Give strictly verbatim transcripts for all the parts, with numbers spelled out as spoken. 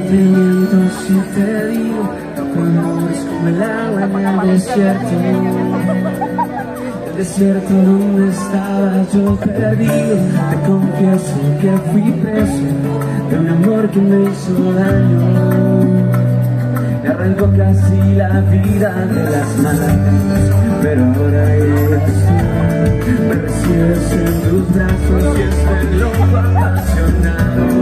te miento si te digo, tu amor es como el agua en el desierto. El desierto donde estaba yo perdido. Te confieso que fui preso de un amor que me hizo daño. Me arrancó casi la vida de las manos, pero ahora llegas tú, me recibes en tus brazos y este loco apasionado.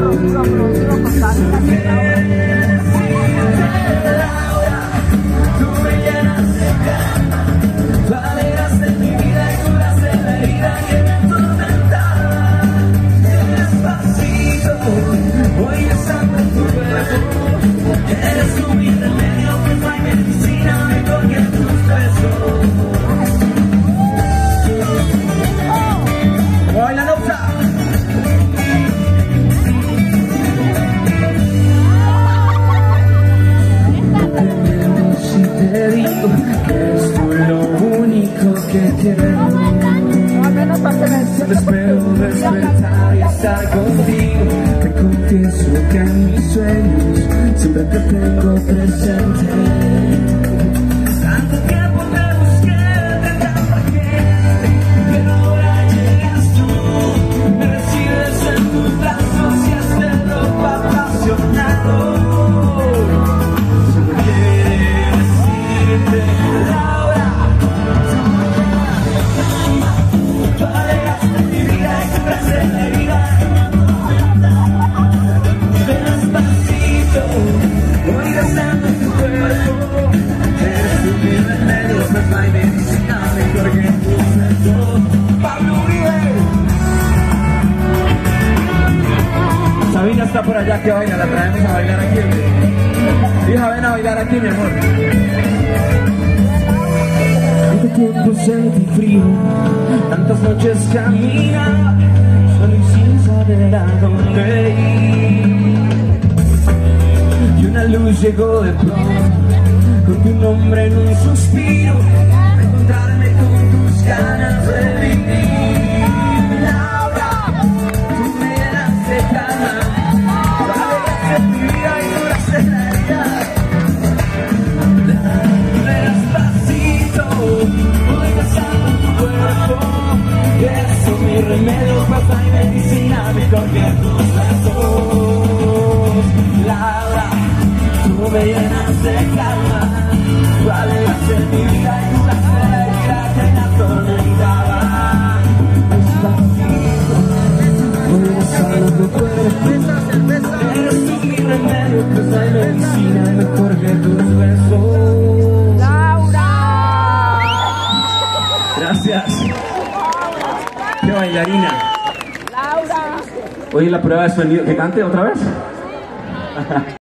Laura, tú me llenas de calma, tú alegraste mi vida y curaste la herida que me atormentaba. Despacito, voy besando tu cuerpo, eres tú mi remedio, pues no hay medicina mejor que tus besos. ¡Hoy la nota! Si te digo que es tú lo único que quiero, espero despertar y estar contigo. Te confieso que en mis sueños siempre te tengo presente. Tanto tiempo te busqué, te trabajé, pero ahora llegas tú, me recibes en tus brazos y este loco apasionado. Solo quiero decirte, Laura, tú alegraste mi vida y curaste la herida. Despacito, voy besando tu cuerpo, eres tú mi remedio, pues no hay medicina mejor que tus besos. Pablo Uribe. Sabina está por allá, que baila, la traemos a bailar aquí. Hija, ven a bailar aquí, mi amor. Tanto tiempo sentí frío, tantas noches caminaba solo y sin saber a dónde ir. Y una luz llegó de pronto, con tu nombre en un suspiro, a encontrarme con tus ganas de vivir. Laura, tú me llenas de calma, tú alegraste mi vida y curaste la herida. Despacito, voy besando tu cuerpo, eres tú mi remedio, pues no hay medicina mejor que tus besos. Laura, tú me llenas de calma, tú alegraste mi vida y curaste la herida que me atormentaba. Despacito, voy besando tu cuerpo, eres tú mi remedio, pues no hay medicina mejor que tus besos. ¡Laura! Gracias. ¡Qué bailarina! ¡Laura! Oye, la prueba de sonido. ¿Que cante otra vez?